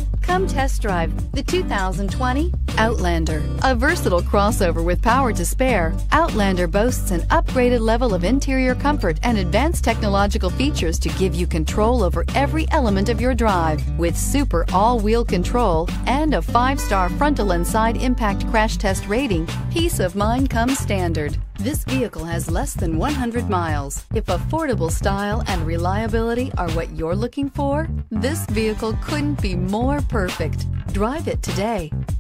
Come test drive the 2020 Outlander. A versatile crossover with power to spare, Outlander boasts an upgraded level of interior comfort and advanced technological features to give you control over every element of your drive. With super all-wheel control and a 5-star frontal and side impact crash test rating, peace of mind comes standard. This vehicle has less than 100 miles. If affordable style and reliability are what you're looking for, this vehicle couldn't be more perfect. Drive it today.